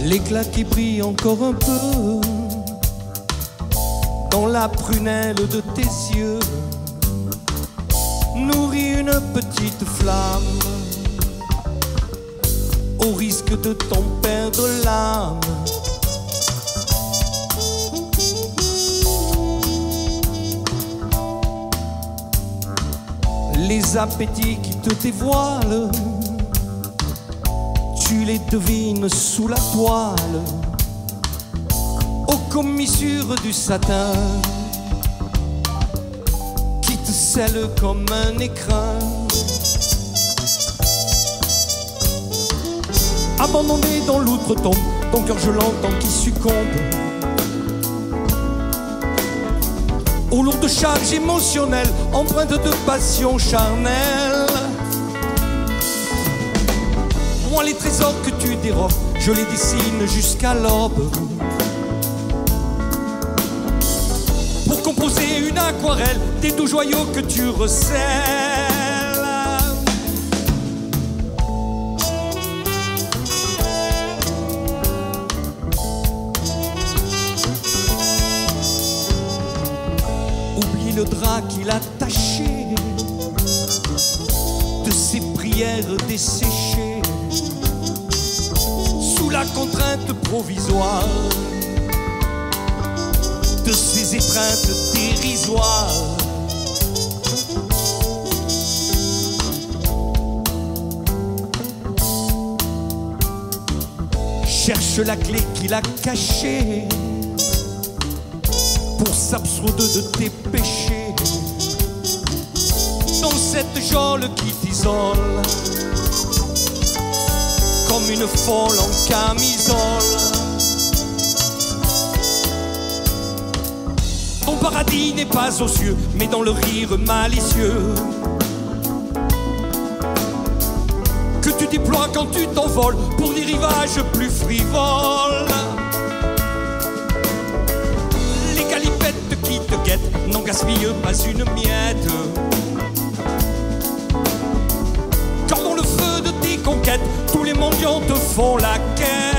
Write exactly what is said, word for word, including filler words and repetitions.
l'éclat qui brille encore un peu dans la prunelle de tes yeux nourrit une petite flamme au risque de t'en perdre l'âme. Les appétits qui te dévoilent, tu les devines sous la toile, aux commissures du satin qui te scelle comme un écrin. Abandonné dans l'outre-tombe, ton cœur je l'entends qui succombe aux lourdes charges émotionnelles, empreintes de passion charnelle. Moi les trésors que tu dérobes, je les dessine jusqu'à l'aube pour composer une aquarelle des doux joyaux que tu recèles. Oublie le drap qu'il a taché de ses prières desséchées sous la contrainte provisoire de ses étreintes dérisoires. Cherche la clé qu'il a cachée pour s'absoudre de tes péchés dans cette geôle qui t'isole comme une folle en camisole. Ton paradis n'est pas aux cieux, mais dans le rire malicieux que tu déploies quand tu t'envoles pour des rivages plus frivoles. Les galipettes qui te guettent n'en gaspillent pas une miette, quand dans le feu de tes conquêtes tous les mendiants te font la quête.